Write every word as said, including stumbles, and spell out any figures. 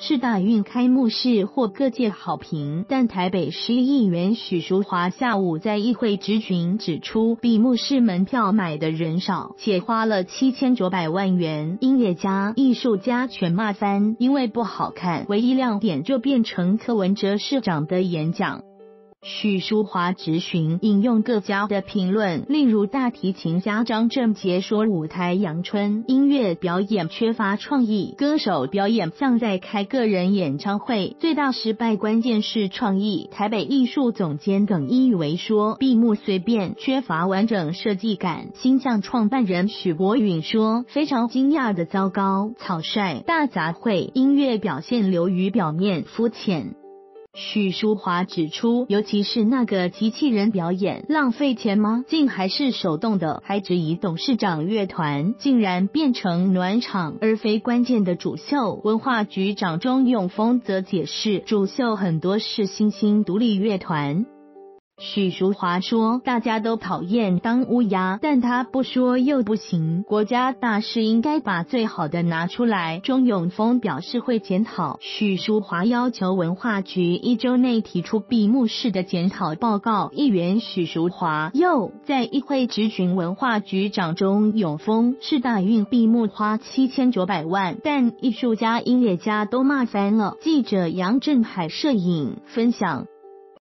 是大运开幕式获各界好评，但台北市议员许淑华下午在议会质询指出，闭幕式门票买的人少，且花了七千九百万元，音乐家、艺术家全骂翻，因为不好看，唯一亮点就变成柯文哲市长的演讲。许淑华质询引用各家的评论，例如大提琴家张正杰说舞台阳春，音乐表演缺乏创意，歌手表演像在开个人演唱会，最大失败关键是创意。台北艺术总监耿一维说闭幕随便，缺乏完整设计感。星象创办人许博允说非常惊讶的糟糕，草率大杂烩，音乐表现流于表面肤浅。许淑华指出，尤其是那个机器人表演，浪费钱吗？竟还是手动的，还质疑董事长乐团竟然变成暖场而非关键的主秀。文化局长钟永丰则解释，主秀很多是新兴独立乐团。许淑华说，大家都讨厌当乌鸦，但他不说又不行，国家大事应该把最好的拿出来。钟永丰表示会检讨。许淑华要求文化局一周内提出闭幕式的检讨报告。议员许淑华又在议会质询文化局长钟永丰，是大运闭幕花七千九百万，但艺术家、音乐家都骂翻了。记者杨振海摄影分享。